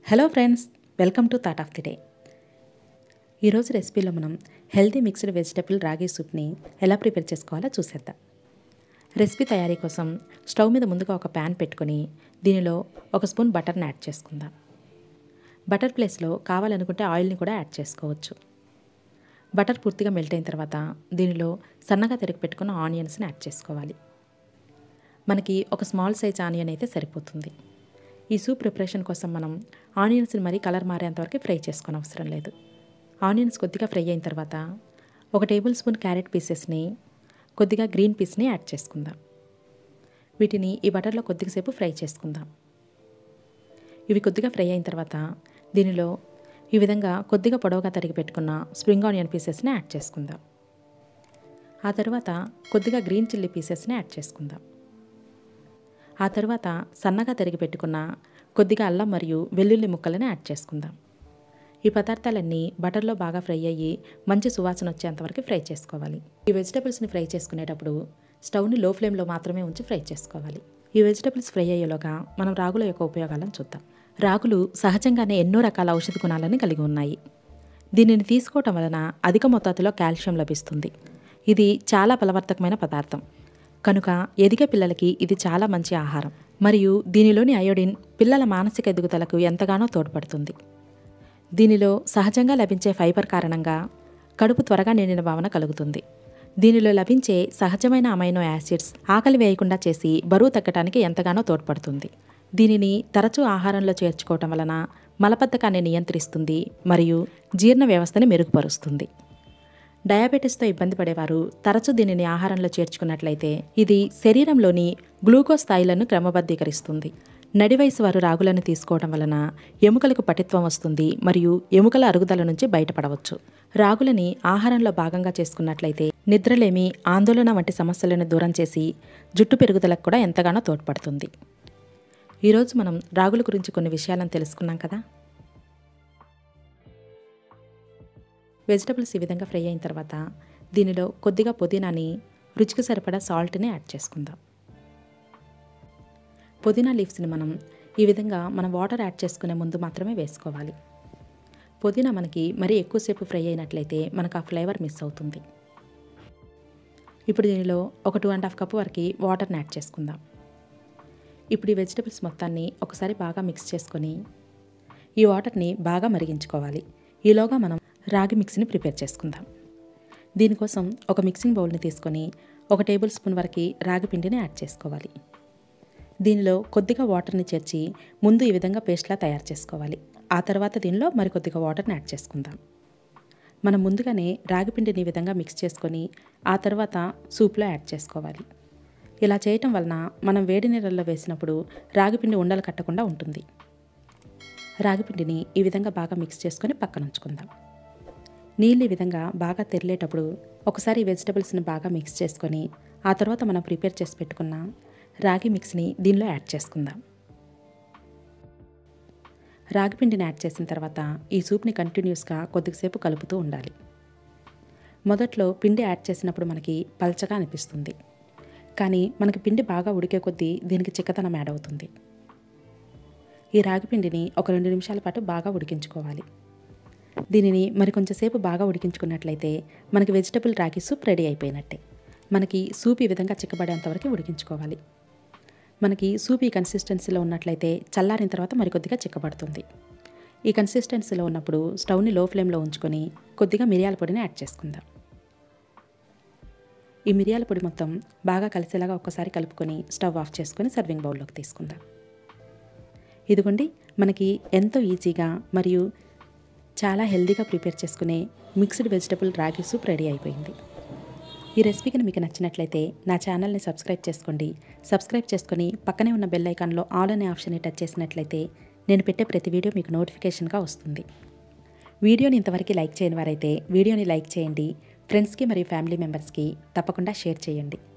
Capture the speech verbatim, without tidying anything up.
Hello friends, welcome to thought of the day. ఈరోజు రెసిపీలో మనం హెల్తీ మిక్స్డ్ వెజిటబుల్ రాగి సూప్ని ఎలా ప్రిపేర్ చేసుకోవాలో చూసేద్దాం. రెసిపీ తయారీ కోసం స్టవ్ మీద ముందుగా ఒక ప్యాన్ పెట్టుకొని దీనిలో ఒక స్పూన్ బటర్ని యాడ్ చేసుకుందాం. బటర్ ప్లేస్లో కావాలనుకుంటే ఆయిల్ని కూడా యాడ్ చేసుకోవచ్చు. బటర్ పూర్తిగా మెల్ట్ అయిన తర్వాత దీనిలో సన్నగా తరిగి పెట్టుకున్న ఆనియన్స్ని యాడ్ చేసుకోవాలి. మనకి ఒక స్మాల్ సైజ్ ఆనియన్ అయితే సరిపోతుంది. ఈ సూప్ ప్రిపరేషన్ కోసం మనం ఆనియన్స్ని మరీ కలర్ మారేంతవరకు ఫ్రై చేసుకొని అవసరం లేదు. ఆనియన్స్ కొద్దిగా ఫ్రై అయిన తర్వాత ఒక టేబుల్ స్పూన్ క్యారెట్ పీసెస్ని, కొద్దిగా గ్రీన్ పీస్ని యాడ్ చేసుకుందాం. వీటిని ఈ బటర్లో కొద్దిసేపు ఫ్రై చేసుకుందాం. ఇవి కొద్దిగా ఫ్రై అయిన తర్వాత దీనిలో ఈ విధంగా కొద్దిగా పొడవుగా తరిగి పెట్టుకున్న స్ప్రింగ్ ఆనియన్ పీసెస్ని యాడ్ చేసుకుందాం. ఆ తర్వాత కొద్దిగా గ్రీన్ చిల్లీ పీసెస్ని యాడ్ చేసుకుందాం. ఆ తర్వాత సన్నగా తరిగి పెట్టుకున్న కొద్దిగా అల్లం మరియు వెల్లుల్లి ముక్కలను యాడ్ చేసుకుందాం. ఈ పదార్థాలన్నీ బటర్లో బాగా ఫ్రై అయ్యి మంచి సువాసన వచ్చేంతవరకు ఫ్రై చేసుకోవాలి. ఈ వెజిటబుల్స్ని ఫ్రై చేసుకునేటప్పుడు స్టవ్ని లో ఫ్లేమ్లో మాత్రమే ఉంచి ఫ్రై చేసుకోవాలి. ఈ వెజిటబుల్స్ ఫ్రై అయ్యేలోగా మనం రాగుల యొక్క ఉపయోగాలను చూద్దాం. రాగులు సహజంగానే ఎన్నో రకాల ఔషధ గుణాలను కలిగి ఉన్నాయి. దీనిని తీసుకోవటం వలన అధిక మోతాదులో కాల్షియం లభిస్తుంది. ఇది చాలా ఫలవర్ధకమైన పదార్థం కనుక ఎదిగే పిల్లలకి ఇది చాలా మంచి ఆహారం. మరియు దీనిలోని అయోడిన్ పిల్లల మానసిక ఎదుగుదలకు ఎంతగానో తోడ్పడుతుంది. దీనిలో సహజంగా లభించే ఫైబర్ కారణంగా కడుపు త్వరగా నిండిన భావన కలుగుతుంది. దీనిలో లభించే సహజమైన అమైనో యాసిడ్స్ ఆకలి వేయకుండా చేసి బరువు తగ్గడానికి ఎంతగానో తోడ్పడుతుంది. దీనిని తరచూ ఆహారంలో చేర్చుకోవటం వలన మలబద్ధకాన్ని నియంత్రిస్తుంది మరియు జీర్ణ వ్యవస్థని మెరుగుపరుస్తుంది. డయాబెటీస్తో ఇబ్బంది పడేవారు తరచూ దీనిని ఆహారంలో చేర్చుకున్నట్లయితే ఇది శరీరంలోని గ్లూకోజ్ స్థాయిలను క్రమబద్ధీకరిస్తుంది. నడి వయసు వారు రాగులను తీసుకోవడం వలన ఎముకలకు పటిత్వం వస్తుంది మరియు ఎముకల అరుగుదల నుంచి బయటపడవచ్చు. రాగులని ఆహారంలో భాగంగా చేసుకున్నట్లయితే నిద్రలేమి, ఆందోళన వంటి సమస్యలను దూరం చేసి జుట్టు పెరుగుదలకు కూడా ఎంతగానో తోడ్పడుతుంది. ఈరోజు మనం రాగుల గురించి కొన్ని విషయాలను తెలుసుకున్నాం కదా. వెజిటబుల్స్ ఈ విధంగా ఫ్రై అయిన తర్వాత దీనిలో కొద్దిగా పుదీనాని, రుచికి సరిపడా సాల్ట్ని యాడ్ చేసుకుందాం. పుదీనా లీవ్స్ని మనం ఈ విధంగా మనం వాటర్ యాడ్ చేసుకునే ముందు మాత్రమే వేసుకోవాలి. పుదీనా మనకి మరీ ఎక్కువసేపు ఫ్రై అయినట్లయితే మనకు ఆ ఫ్లేవర్ మిస్ అవుతుంది. ఇప్పుడు దీనిలో ఒక టూ అండ్ హాఫ్ కప్ వరకు వాటర్ని యాడ్ చేసుకుందాం. ఇప్పుడు ఈ వెజిటబుల్స్ మొత్తాన్ని ఒకసారి బాగా మిక్స్ చేసుకొని ఈ వాటర్ని బాగా మరిగించుకోవాలి. ఈలోగా మనం రాగి మిక్స్ని ప్రిపేర్ చేసుకుందాం. దీనికోసం ఒక మిక్సింగ్ బౌల్ని తీసుకొని ఒక టేబుల్ స్పూన్ వరకు రాగి పిండిని యాడ్ చేసుకోవాలి. దీనిలో కొద్దిగా వాటర్ని చేర్చి ముందు ఈ విధంగా పేస్ట్లా తయారు చేసుకోవాలి. ఆ తర్వాత దీనిలో మరికొద్దిగా వాటర్ని యాడ్ చేసుకుందాం. మనం ముందుగానే రాగి పిండిని ఈ విధంగా మిక్స్ చేసుకొని ఆ తర్వాత సూప్లో యాడ్ చేసుకోవాలి. ఇలా చేయటం వలన మనం వేడి నీళ్ళల్లో వేసినప్పుడు రాగిపిండి ఉండలు కట్టకుండా ఉంటుంది. రాగిపిండిని ఈ విధంగా బాగా మిక్స్ చేసుకొని పక్కన ఉంచుకుందాం. నీళ్ళు ఈ విధంగా బాగా తెరిలేటప్పుడు ఒకసారి వెజిటబుల్స్ని బాగా మిక్స్ చేసుకొని ఆ తర్వాత మనం ప్రిపేర్ చేసి పెట్టుకున్న రాగి మిక్స్ని దీనిలో యాడ్ చేసుకుందాం. రాగి పిండిని యాడ్ చేసిన తర్వాత ఈ సూప్ని కంటిన్యూస్గా కొద్దిసేపు కలుపుతూ ఉండాలి. మొదట్లో పిండి యాడ్ చేసినప్పుడు మనకి పల్చగా అనిపిస్తుంది, కానీ మనకి పిండి బాగా ఉడికే కొద్దీ దీనికి చిక్కదనం యాడ్ అవుతుంది. ఈ రాగి పిండిని ఒక రెండు నిమిషాల పాటు బాగా ఉడికించుకోవాలి. దీనిని మరి కొంచెంసేపు బాగా ఉడికించుకున్నట్లయితే మనకి వెజిటబుల్ రాగి సూప్ రెడీ అయిపోయినట్టే. మనకి సూప్ ఈ విధంగా చిక్కబడేంతవరకు ఉడికించుకోవాలి. మనకి సూప్ ఈ కన్సిస్టెన్సీలో ఉన్నట్లయితే చల్లారిన తర్వాత మరికొద్దిగా చిక్కబడుతుంది. ఈ కన్సిస్టెన్సీలో ఉన్నప్పుడు స్టవ్ని లో ఫ్లేమ్లో ఉంచుకొని కొద్దిగా మిరియాల పొడిని యాడ్ చేసుకుందాం. ఈ మిరియాల పొడి మొత్తం బాగా కలిసేలాగా ఒక్కసారి కలుపుకొని స్టవ్ ఆఫ్ చేసుకొని సర్వింగ్ బౌల్లోకి తీసుకుందాం. ఇదిగోండి, మనకి ఎంతో ఈజీగా మరియు చాలా హెల్తీగా ప్రిపేర్ చేసుకునే mixed vegetable ragi soup ready అయిపోయింది. ఈ రెసిపీకి మీకు నచ్చినట్లయితే నా ఛానల్ని సబ్స్క్రైబ్ చేసుకోండి. సబ్స్క్రైబ్ చేసుకొని పక్కనే ఉన్న బెల్ ఐకాన్లో ఆల్ అనే ఆప్షన్ని టచ్ చేసినట్లయితే నేను పెట్టే ప్రతి వీడియో మీకు నోటిఫికేషన్గా వస్తుంది. వీడియోని ఇంతవరకు లైక్ చేయని వారైతే వీడియోని లైక్ చేయండి. ఫ్రెండ్స్కి మరియు ఫ్యామిలీ మెంబర్స్కి తప్పకుండా షేర్ చేయండి.